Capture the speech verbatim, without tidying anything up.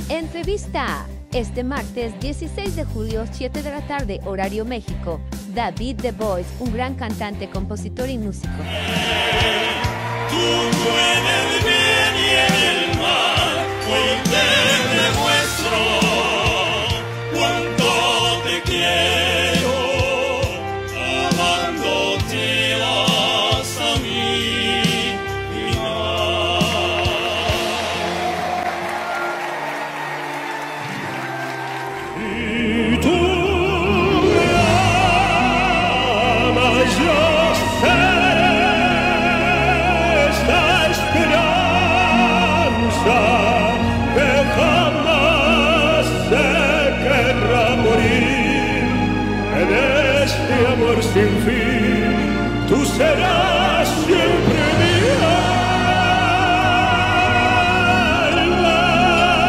Entrevista. Este martes dieciséis de julio, siete de la tarde, horario México. David The Voice, un gran cantante, compositor y músico. Tú puedes bien y en el mal, hoy te demuestro cuánto te quiero, amándote hasta mi final. Y tú me amas, yo sé. Que jamás se querrá morir en este amor sin fin, tú serás.